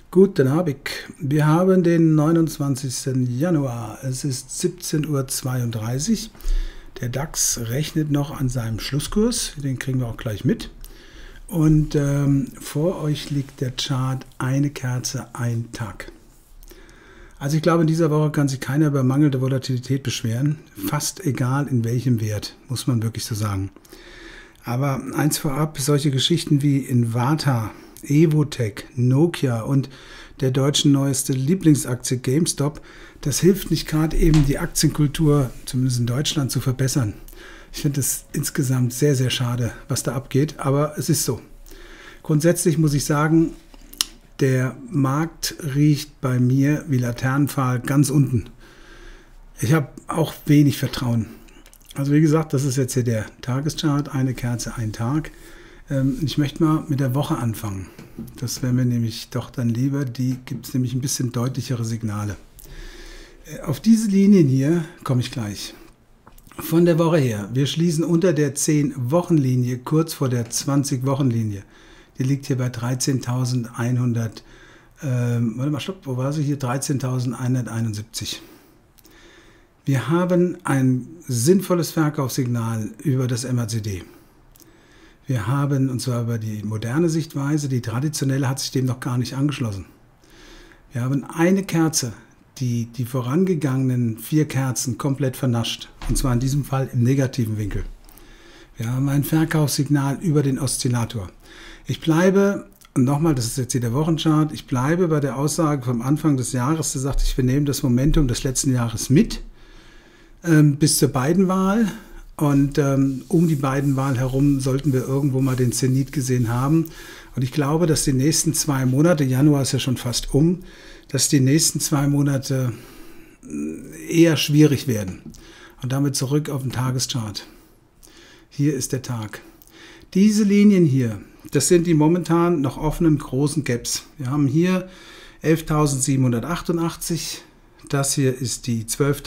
Guten Abend. Wir haben den 29. Januar. Es ist 17:32 Uhr. Der DAX rechnet noch an seinem Schlusskurs. Den kriegen wir auch gleich mit. Und vor euch liegt der Chart eine Kerze, ein Tag. Also ich glaube, in dieser Woche kann sich keiner über mangelnde Volatilität beschweren. Fast egal in welchem Wert, muss man wirklich so sagen. Aber eins vorab, solche Geschichten wie Invata, Evotec, Nokia und der deutschen neueste Lieblingsaktie GameStop, das hilft nicht gerade eben die Aktienkultur, zumindest in Deutschland, zu verbessern. Ich finde es insgesamt sehr, sehr schade, was da abgeht, aber es ist so. Grundsätzlich muss ich sagen, der Markt riecht bei mir wie Laternenpfahl ganz unten. Ich habe auch wenig Vertrauen. Also wie gesagt, das ist jetzt hier der Tageschart, eine Kerze, ein Tag. Ich möchte mal mit der Woche anfangen. Das wäre mir nämlich doch dann lieber. Die gibt es nämlich ein bisschen deutlichere Signale. Auf diese Linien hier komme ich gleich. Von der Woche her, wir schließen unter der 10-Wochen-Linie, kurz vor der 20-Wochen-Linie. Die liegt hier bei 13.100, warte mal, stopp, wo war sie hier? 13.171. Wir haben ein sinnvolles Verkaufssignal über das MACD. Wir haben, und zwar über die moderne Sichtweise, die traditionelle hat sich dem noch gar nicht angeschlossen. Wir haben eine Kerze, die die vorangegangenen 4 Kerzen komplett vernascht. Und zwar in diesem Fall im negativen Winkel. Wir haben ein Verkaufssignal über den Oszillator. Ich bleibe, und nochmal, das ist jetzt hier der Wochenchart, ich bleibe bei der Aussage vom Anfang des Jahres, da sagte ich, wir nehmen das Momentum des letzten Jahres mit, bis zur Biden-Wahl. Und um die Biden-Wahl herum sollten wir irgendwo mal den Zenit gesehen haben. Und ich glaube, dass die nächsten 2 Monate, Januar ist ja schon fast dass die nächsten 2 Monate eher schwierig werden. Und damit zurück auf den Tageschart. Hier ist der Tag. Diese Linien hier, das sind die momentan noch offenen großen Gaps. Wir haben hier 11.788, das hier ist die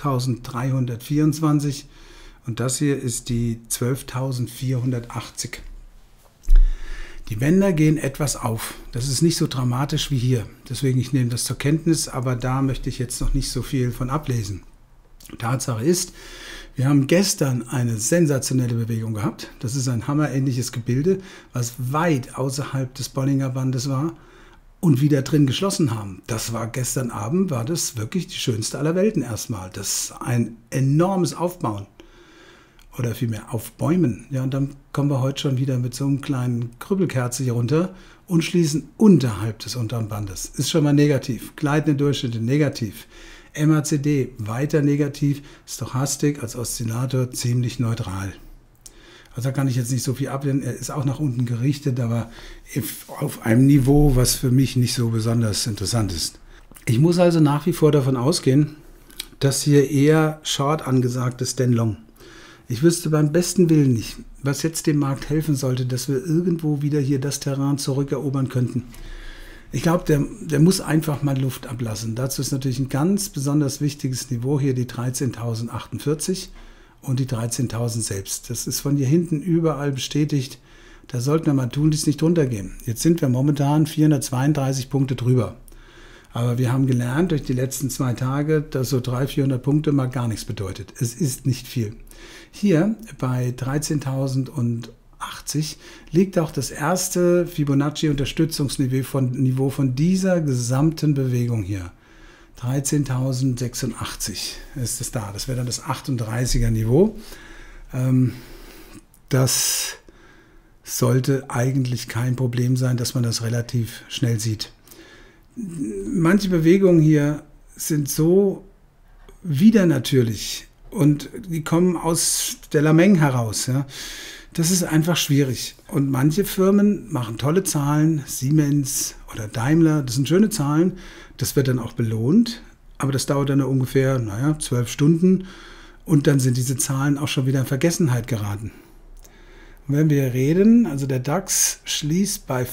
12.324 und das hier ist die 12.480. Die Bänder gehen etwas auf. Das ist nicht so dramatisch wie hier. Deswegen, ich nehme das zur Kenntnis, aber da möchte ich jetzt noch nicht so viel von ablesen. Tatsache ist, wir haben gestern eine sensationelle Bewegung gehabt. Das ist ein hammerähnliches Gebilde, was weit außerhalb des Bollinger Bandes war und wieder drin geschlossen haben. Das war gestern Abend, war das wirklich die schönste aller Welten erstmal. Das ist ein enormes Aufbauen. Oder vielmehr aufbäumen. Ja, und dann kommen wir heute schon wieder mit so einem kleinen Krüppelkerze hier runter und schließen unterhalb des unteren Bandes. Ist schon mal negativ. Gleitende Durchschnitte negativ. MACD weiter negativ. Stochastik als Oszillator ziemlich neutral. Also da kann ich jetzt nicht so viel ablehnen. Er ist auch nach unten gerichtet, aber auf einem Niveau, was für mich nicht so besonders interessant ist. Ich muss also nach wie vor davon ausgehen, dass hier eher Short angesagt ist denn Long. Ich wüsste beim besten Willen nicht, was jetzt dem Markt helfen sollte, dass wir irgendwo wieder hier das Terrain zurückerobern könnten. Ich glaube, der muss einfach mal Luft ablassen. Dazu ist natürlich ein ganz besonders wichtiges Niveau hier, die 13.048 und die 13.000 selbst. Das ist von hier hinten überall bestätigt. Da sollten wir mal tun, dies nicht runtergehen. Jetzt sind wir momentan 432 Punkte drüber. Aber wir haben gelernt durch die letzten 2 Tage, dass so 300-400 Punkte mal gar nichts bedeutet. Es ist nicht viel. Hier bei 13.080 liegt auch das erste Fibonacci-Unterstützungsniveau von dieser gesamten Bewegung hier. 13.086 ist es da. Das wäre dann das 38er Niveau. Das sollte eigentlich kein Problem sein, dass man das relativ schnell sieht. Manche Bewegungen hier sind so widernatürlich und die kommen aus der Lameng heraus. Ja. Das ist einfach schwierig. Und manche Firmen machen tolle Zahlen, Siemens oder Daimler, das sind schöne Zahlen, das wird dann auch belohnt, aber das dauert dann ungefähr 12 Stunden und dann sind diese Zahlen auch schon wieder in Vergessenheit geraten. Und wenn wir reden, also der DAX schließt bei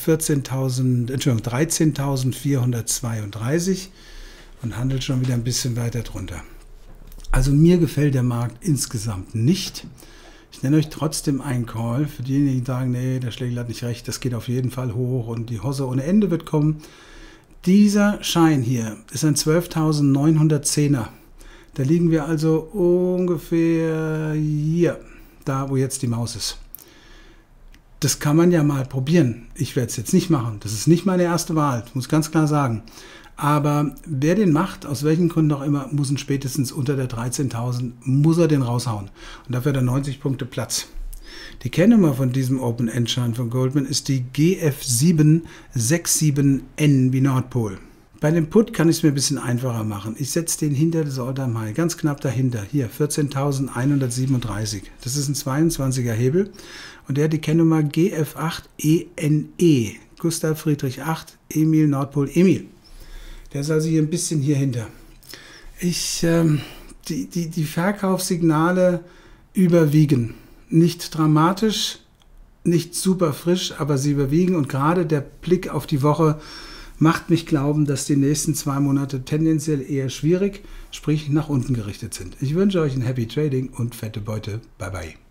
13.432 und handelt schon wieder ein bisschen weiter drunter. Also mir gefällt der Markt insgesamt nicht. Ich nenne euch trotzdem einen Call für diejenigen, die sagen, nee, der Schlegel hat nicht recht, das geht auf jeden Fall hoch und die Hosse ohne Ende wird kommen. Dieser Schein hier ist ein 12.910er. Da liegen wir also ungefähr hier, da wo jetzt die Maus ist. Das kann man ja mal probieren. Ich werde es jetzt nicht machen. Das ist nicht meine erste Wahl, muss ganz klar sagen. Aber wer den macht, aus welchen Gründen auch immer, muss ihn spätestens unter der 13.000, muss er den raushauen. Und dafür hat er 90 Punkte Platz. Die Kennnummer von diesem Open-End-Schein von Goldman ist die GF767N wie Nordpol. Bei dem Put kann ich es mir ein bisschen einfacher machen. Ich setze den hinter das All-Time-High, ganz knapp dahinter. Hier, 14.137. Das ist ein 22er Hebel und der hat die Kennnummer GF8ENE. Gustav Friedrich 8, Emil Nordpol Emil. Der ist also hier ein bisschen hier hinter. Die Verkaufssignale überwiegen. Nicht dramatisch, nicht super frisch, aber sie überwiegen und gerade der Blick auf die Woche macht mich glauben, dass die nächsten 2 Monate tendenziell eher schwierig, sprich nach unten gerichtet sind. Ich wünsche euch ein Happy Trading und fette Beute. Bye bye.